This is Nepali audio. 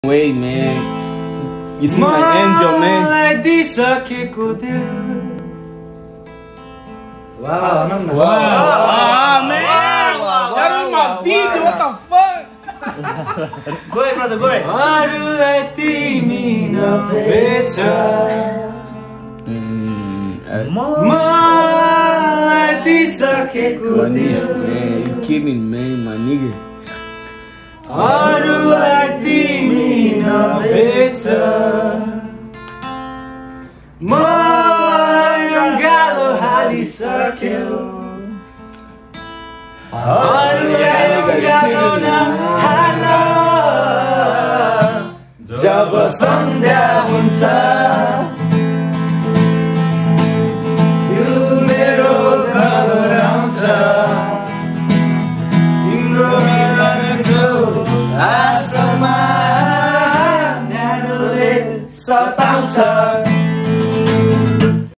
Way, man. You seem like Angel, man. Wow, no, no. Wow, man. That was my video. What the fuck? Go ahead, brother. Go ahead. Manish, man. You kidding, man, my nigga. अरूलाई तिमी नभेट मलाई रङ्गालो हालिसक्यो अरूलाई रङ्गालो नहाल जब सन्ध्या हुन्छ दिल मेरो घर आउँछ तिम्रो मिलनको आसमा न्यानोले सताउँछ